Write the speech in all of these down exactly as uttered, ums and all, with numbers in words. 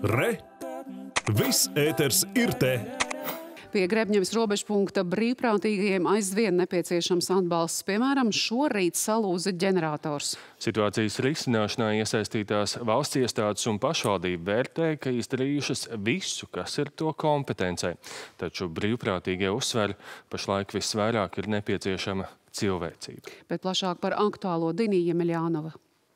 Re! Viss ēters ir te! Pie Grebņevas robežpunkta brīvprātīgajiem aizvien nepieciešams atbalsts, piemēram, šorīt salūza ģenerators. Situācijas risināšanā iesaistītās valsts iestādes un pašvaldība vērtē, ka izdarījušas visu, kas ir to kompetencē. Taču brīvprātīgie uzsver, pašlaik visvairāk ir nepieciešama cilvēcība. Bet plašāk par aktuālo Dinija Meļānova.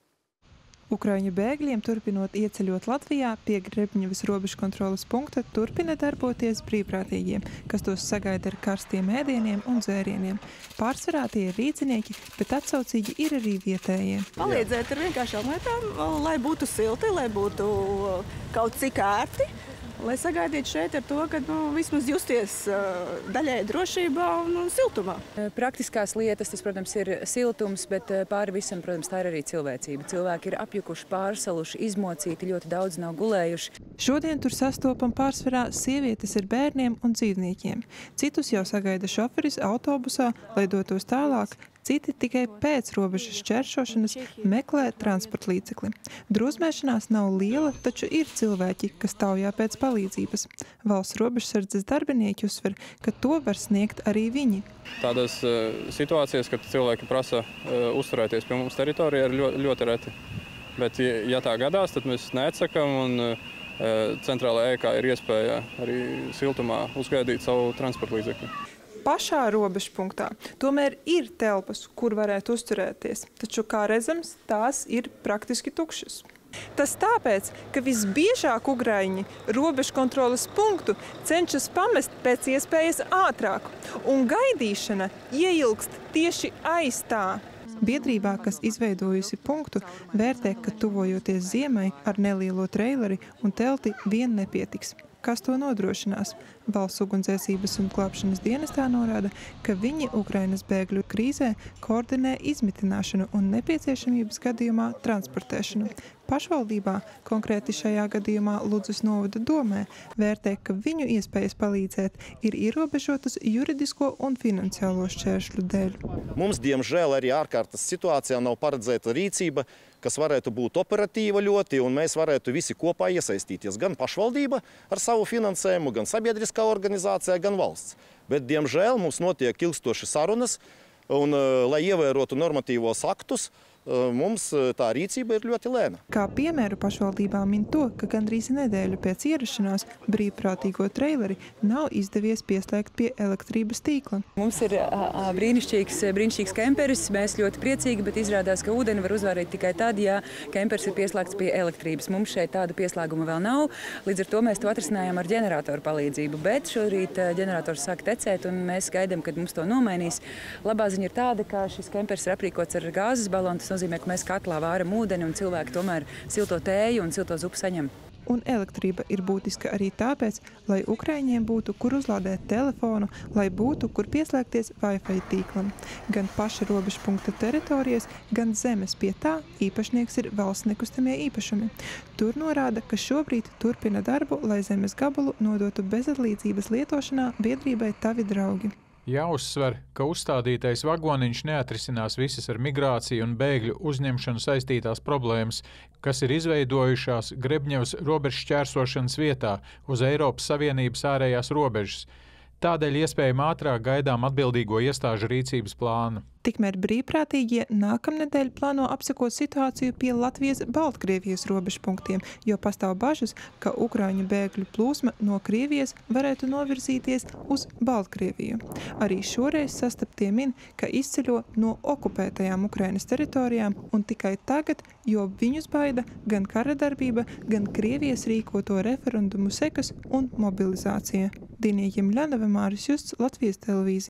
Ukraiņu bēgļiem turpinot ieceļot Latvijā, pie Grebņevas robežkontroles punkta turpina darboties brīvprātīgie, kas tos sagaida ar karstiem ēdieniem un dzērieniem. Pārsvarā tie ir rīznieki, bet atsaucīgi ir arī vietējie. Palīdzēt ar vienkāršām lietām, lai būtu silti, lai būtu kaut cik ērti, lai sagaidītu šeit ar to, ka nu, vismaz justies uh, daļai drošībā un, un siltumā. Praktiskās lietas, tas, protams, ir siltums, bet pāri visam, protams, tā ir arī cilvēcība. Cilvēki ir apjukuši, pārsaluši, izmocīti, ļoti daudz nav gulējuši. Šodien tur sastopam pārsvarā sievietes ar bērniem un dzīvniekiem. Citus jau sagaida šoferis autobusā, lai dotos tālāk. Citi tikai pēc robežas šķēršošanas meklē transporta līdzekli. Drūzmēšanās nav liela, taču ir cilvēki, kas taujā pēc palīdzības. Valsts robežsardzes darbinieki uzsver, ka to var sniegt arī viņi. Tādas uh, situācijas, kad cilvēki prasa uh, uzturēties pie mums teritorijā, ir ļoti, ļoti reti. Bet, ja, ja tā gadās, tad mēs neatsakam un uh, centrālajā ēkā ir iespēja arī siltumā uzgaidīt savu transporta līdzekli. Pašā robežpunktā tomēr ir telpas, kur varētu uzturēties, taču, kā redzams, tās ir praktiski tukšas. Tas tāpēc, ka visbiežāk ukraiņi robežkontroles punktu cenšas pamest pēc iespējas ātrāk, un gaidīšana ieilgst tieši aiz tā. Biedrībā, kas izveidojusi punktu, vērtē, ka tuvojoties ziemai ar nelielo treileri un telti vien nepietiks. Kas to nodrošinās? Valsts ugunsdzēsības un glābšanas dienestā norāda, ka viņi Ukrainas bēgļu krīzē koordinē izmitināšanu un nepieciešamības gadījumā transportēšanu. Pašvaldībā, konkrēti šajā gadījumā Ludzas novada domē, vērtē, ka viņu iespējas palīdzēt ir ierobežotas juridisko un finansiālo šķēršļu dēļ. Mums, diemžēl, arī ārkārtas situācijā nav paredzēta rīcība, kas varētu būt operatīva ļoti, un mēs varētu visi kopā iesaistīties. Gan pašvaldība ar savu finansējumu, gan sabiedriskā organizācija, gan valsts. Bet, diemžēl, mums notiek ilgstoši sarunas, un, lai ievērotu normatīvos aktus, mums tā rīcība ir ļoti lēna. Kā piemēru pašvaldībā min to, ka gandrīz nedēļu pēc ierašanās brīvprātīgo treileri nav izdevies pieslēgt pie elektrības tīkla. Mums ir a, brīnišķīgs, brīnišķīgs kemperis, mēs ļoti priecīgi, bet izrādās, ka ūdeni var uzvārīt tikai tad, ja kemperis ir pieslēgts pie elektrības. Mums šeit tāda pieslēguma vēl nav, līdz ar to mēs to atrisinājām ar ģeneratoru palīdzību, bet šorīt ģenerators sāk tecēt un mēs gaidām, kad mums to nomainīs. Labā ziņa ir tāda, ka šis kemperis ir aprīkots ar gāzes balonu. Tas nozīmē, ka mēs katlā vāram ūdeni un cilvēki tomēr silto tēju un silto zupu saņem. Un elektrība ir būtiska arī tāpēc, lai ukraiņiem būtu, kur uzlādēt telefonu, lai būtu, kur pieslēgties Wi-Fi tīklam. Gan paša robežpunkta teritorijas, gan zemes pie tā īpašnieks ir valsts nekustamie īpašumi. Tur norāda, ka šobrīd turpina darbu, lai zemes gabalu nodotu bezatlīdzības lietošanā biedrībai Tavi draugi. Jāuzsver, ka uzstādītais vagoniņš neatrisinās visas ar migrāciju un bēgļu uzņemšanu saistītās problēmas, kas ir izveidojušās Grebņevas robežu šķērsošanas vietā uz Eiropas Savienības ārējās robežas. Tādēļ iespējami ātrāk gaidām atbildīgo iestāžu rīcības plānu. Tikmēr brīvprātīgie nākamnedēļ plāno apsekot situāciju pie Latvijas-Baltkrievijas robežpunktiem, jo pastāv bažas, ka ukraiņu bēgļu plūsma no Krievijas varētu novirzīties uz Baltkrieviju. Arī šoreiz sastaptie min, ka izceļo no okupētajām Ukrainas teritorijām un tikai tagad, jo viņus baida gan kara darbība, gan Krievijas rīkoto referendumu sekas un mobilizācija. Dinija Meļānova, Māris Justs, Latvijas televīzija.